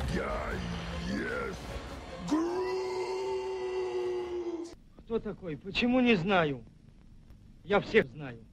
Я есть Грут! Кто такой? Почему не знаю? Я всех знаю.